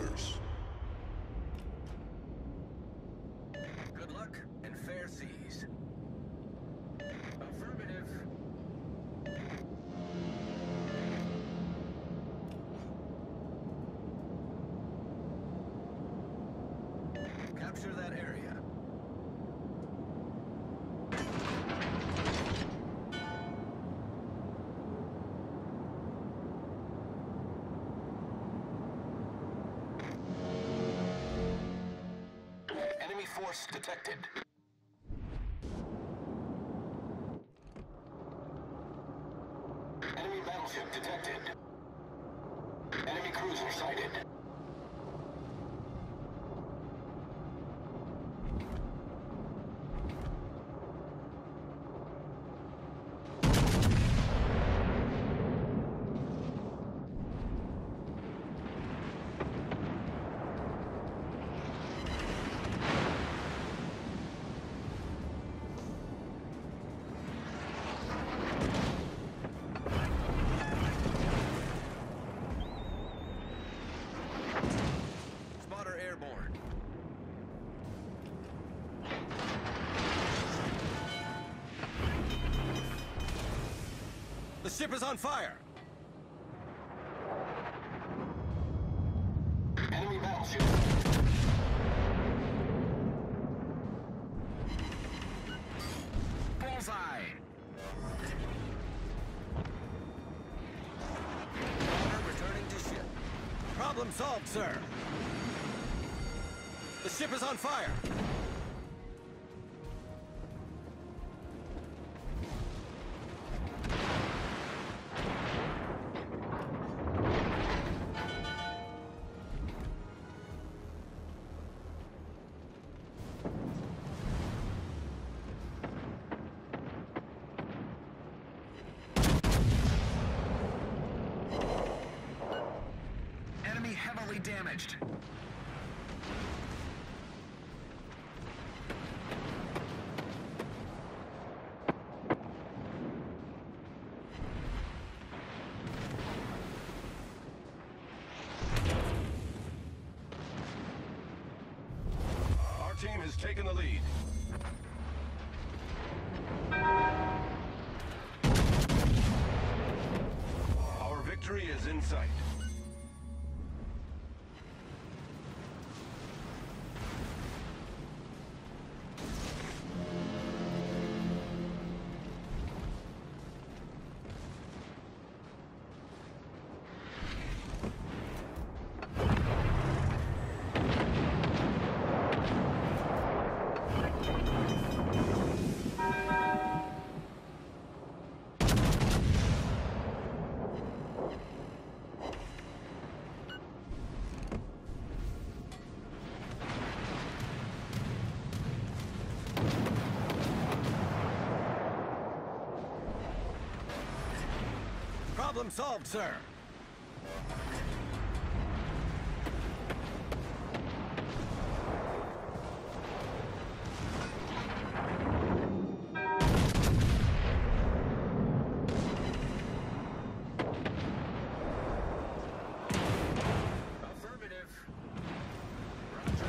orders. Good luck and fair seas. Affirmative. Capture that area. Enemy force detected. Enemy battleship detected. Enemy cruiser sighted. Spotter airborne. The ship is on fire! Enemy battleship. Bullseye! Spotter returning to ship. Problem solved, sir. The ship is on fire! Enemy heavily damaged. Our team has taken the lead. Our victory is in sight. Problem solved, sir. Affirmative. Roger.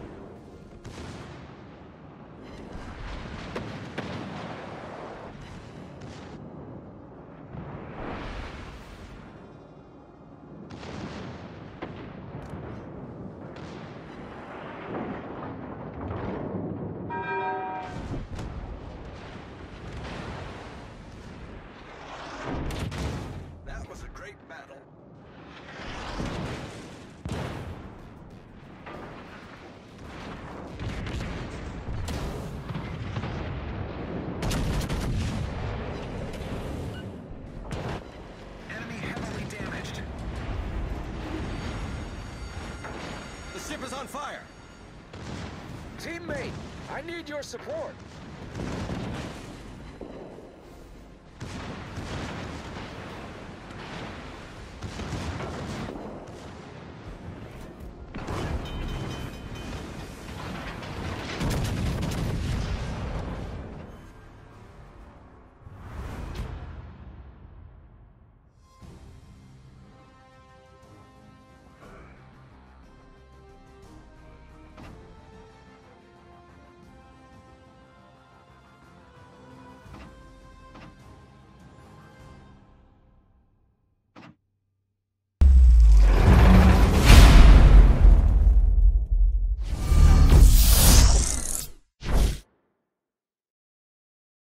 That was a great battle. Enemy heavily damaged. The ship is on fire. Teammate, I need your support.